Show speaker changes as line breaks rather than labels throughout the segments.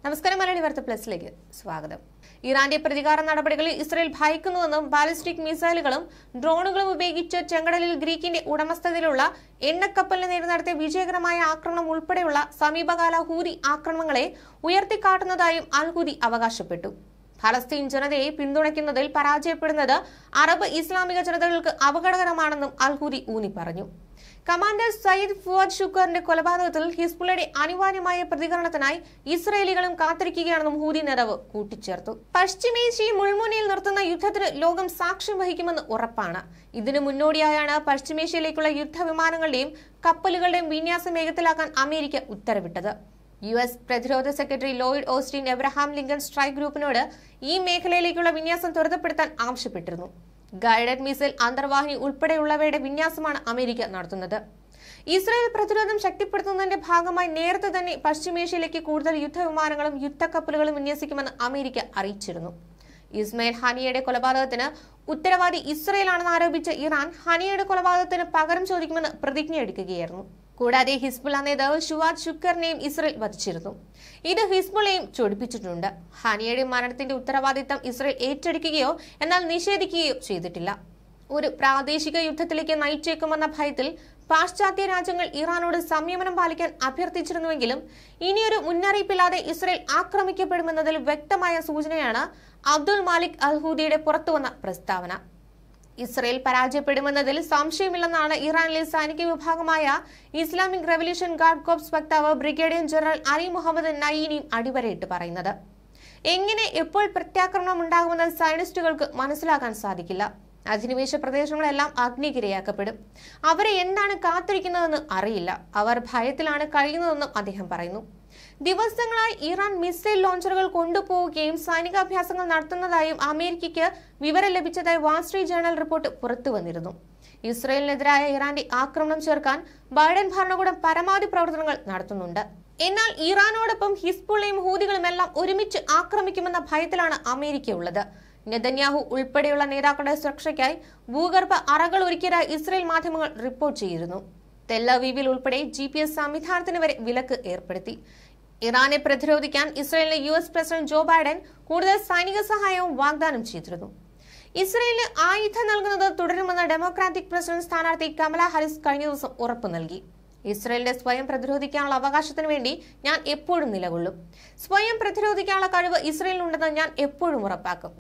നമസ്കാരം മലയാളി വാർത്ത പ്ലസിലേക്ക് സ്വാഗതം. ഇറാന്റെ പ്രതികാര നടപടികളിൽ ഇസ്രായേൽ ഭയക്കുന്നുവെന്നും ബാലിസ്റ്റിക് മിസൈലുകളും ഡ്രോണുകളും ഉപയോഗിച്ച് ചെങ്കടലിൽ ഗ്രീക്കിന്റെ ഉടമസ്ഥതയിലുള്ള എണ്ണക്കപ്പലിന് നേരെ നടത്തിയ വിജയകരമായ ആക്രമണം ഉൾപ്പെടെയുള്ള സമീപകാല ഹൂതി ആക്രമണങ്ങളെ ഉയർത്തിക്കാട്ടുന്നതായും അൽ ഹൂതി അവകാശപ്പെട്ടു. ഫലസ്തീൻ ജനതയെ പിന്തുണയ്ക്കുന്നതിൽ പരാജയപ്പെടുന്നത് അറബ് ഇസ്ലാമിക ജനതകൾക്ക് അപകടകരമാണെന്നും അൽ ഹൂതി ഊന്നി പറഞ്ഞു. കമാൻഡർ സയ്യിദ് ഫുവാദ് ഷുക്കറിന്റെ കൊലപാതകത്തിൽ ഹിസ്ബുള്ളയുടെ അനിവാര്യമായ പ്രതികരണത്തിനായി ഇസ്രായേലികളും കാത്തിരിക്കുകയാണെന്നും ഹൂതി നേതാവ് കൂട്ടിച്ചേർത്തു. പശ്ചിമേഷ്യയെ മുൾമുനയിൽ നിർത്തുന്ന യുദ്ധത്തിന് ലോകം സാക്ഷ്യം വഹിക്കുമെന്ന് ഉറപ്പാണ്. ഇതിനു മുന്നോടിയായാണ് പശ്ചിമേഷ്യയിലേക്കുള്ള യുദ്ധവിമാനങ്ങളുടെയും കപ്പലുകളുടെയും വിന്യാസം വേഗത്തിലാക്കാൻ അമേരിക്ക ഉത്തരവിട്ടത്. US പ്രതിരോധ secretary Lloyd Austin Abraham Lincoln strike ഗ്രൂപ്പിനോട് ഈ മേഖലയിലേക്കുള്ള വിന്യാസം ത്വരിതപ്പെടുത്താൻ ആവശ്യപ്പെട്ടിരുന്നു. ഗൈഡഡ് മിസൈൽ അന്തർവാഹിനി ഉൾപ്പെടെയുള്ളവയുടെ വിന്യാസമാണ് അമേരിക്ക നടത്തുന്നത്. ഇസ്രായേൽ പ്രതിരോധം ശക്തിപ്പെടുത്തുന്നതിന്റെ ഭാഗമായി നേരത്തെ തന്നെ പശ്ചിമേഷ്യയിലേക്ക് കൂടുതൽ യുദ്ധവിമാനങ്ങളും യുദ്ധക്കപ്പലുകളും വിന്യസിക്കുമെന്ന് അമേരിക്ക അറിയിച്ചിരുന്നു. ഇസ്മായിൽ ഹനിയയുടെ കൊലപാതകത്തിന് ഉത്തരവാദി ഇസ്രായേലാണെന്ന് ആരോപിച്ച ഇറാൻ ഹനിയയുടെ കൊലപാതകത്തിന് പകരം ചോദിക്കുമെന്ന് പ്രതിജ്ഞ എടുക്കുകയായിരുന്നു. കൂടാതെ ഹിസ്ബുള്ള നേതാവ് ഫുവാദ് ഷുക്കറിനെയും ഇസ്രായേൽ വധിച്ചിരുന്നു. ഇത് ഹിസ്ബുള്ളയും ചൊടിപ്പിച്ചിട്ടുണ്ട്. ഹനിയയുടെ മരണത്തിന്റെ ഉത്തരവാദിത്തം ഇസ്രായേൽ ഏറ്റെടുക്കുകയോ എന്നാൽ നിഷേധിക്കുകയോ ചെയ്തിട്ടില്ല. ഒരു പ്രാദേശിക യുദ്ധത്തിലേക്ക് നയിച്ചേക്കുമെന്ന ഭയത്തിൽ പാശ്ചാത്യ രാജ്യങ്ങൾ ഇറാനോട് സംയമനം പാലിക്കാൻ അഭ്യർത്ഥിച്ചിരുന്നുവെങ്കിലും ഇനിയൊരു മുന്നറിയിപ്പില്ലാതെ ഇസ്രായേൽ ആക്രമിക്കപ്പെടുമെന്നതിൽ വ്യക്തമായ സൂചനയാണ് അബ്ദുൽ മാലിക് അൽ ഹൂദിയുടെ പുറത്തുവന്ന പ്രസ്താവന. ഇസ്രായേൽ പരാജയപ്പെടുമെന്നതിൽ സംശയമില്ലെന്നാണ് ഇറാനിലെ സൈനിക വിഭാഗമായ ഇസ്ലാമിക് റവല്യൂഷൻ ഗാർഡ് കോർപ്സ് വക്താവ് ബ്രിഗേഡിയർ ജനറൽ അലി മുഹമ്മദ് നയീനിയും അടിവരയിട്ട് പറയുന്നത്. എങ്ങനെ എപ്പോൾ പ്രത്യാക്രമണം ഉണ്ടാകുമെന്ന് സയനിസ്റ്റുകൾക്ക് മനസ്സിലാക്കാൻ സാധിക്കില്ല. അധിനിവേശ പ്രദേശങ്ങളെല്ലാം അഗ്നിക്കിരയാക്കപ്പെടും. അവരെ എന്താണ് കാത്തിരിക്കുന്നതെന്ന് അറിയില്ല. അവർ ഭയത്തിലാണ് കഴിയുന്നതെന്നും അദ്ദേഹം പറയുന്നു. ദിവസങ്ങളായി ഇറാൻ മിസൈൽ ലോഞ്ചറുകൾ കൊണ്ടുപോവുകയും സൈനികാഭ്യാസങ്ങൾ നടത്തുന്നതായും അമേരിക്കയ്ക്ക് വിവരം ലഭിച്ചതായി വാൾസ്ട്രീറ്റ് ജേർണൽ റിപ്പോർട്ട് പുറത്തുവന്നിരുന്നു. ഇസ്രായേലിനെതിരായ ഇറാന്റെ ആക്രമണം ചെറുക്കാൻ ബൈഡൻ ഭരണകൂടം പരമാവധി പ്രവർത്തനങ്ങൾ നടത്തുന്നുണ്ട്. എന്നാൽ ഇറാനോടൊപ്പം ഹിസ്ബുള്ളയും ഹൂതികളും എല്ലാം ഒരുമിച്ച് ആക്രമിക്കുമെന്ന ഭയത്തിലാണ് അമേരിക്ക ഉള്ളത്. നെതന്യാഹു ഉൾപ്പെടെയുള്ള നേതാക്കളുടെ സുരക്ഷയ്ക്കായി ഭൂഗർഭ അറകൾ ഒരുക്കിയതായി ഇസ്രായേൽ മാധ്യമങ്ങൾ റിപ്പോർട്ട് ചെയ്തിരുന്നു. തെല്ലവീവിൽ ഉൾപ്പെടെ GPS സംവിധാനത്തിന് വരെ വിലക്ക് ഏർപ്പെടുത്തി. ഇറാനെ പ്രതിരോധിക്കാൻ ഇസ്രായേലിലെ US പ്രസിഡന്റ് ജോ ബൈഡൻ കൂടുതൽ സൈനിക സഹായവും വാഗ്ദാനം ചെയ്തിരുന്നു. ഇസ്രായേലിന് ആയുധം നൽകുന്നത് തുടരുമെന്ന് ഡെമോക്രാറ്റിക് പ്രസിഡന്റ് സ്ഥാനാർത്ഥി കമല ഹാരിസ് കഴിഞ്ഞ ദിവസം ഉറപ്പു നൽകി. ഇസ്രായേലിന്റെ സ്വയം പ്രതിരോധിക്കാനുള്ള അവകാശത്തിന് വേണ്ടി ഞാൻ എപ്പോഴും നിലകൊള്ളും. സ്വയം പ്രതിരോധിക്കാനുള്ള കഴിവ് ഇസ്രായേലിനുണ്ടെന്ന് ഞാൻ എപ്പോഴും ഉറപ്പാക്കും.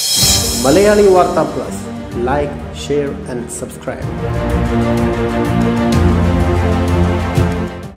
മലയാളി വാർത്ത plus, like, share and subscribe.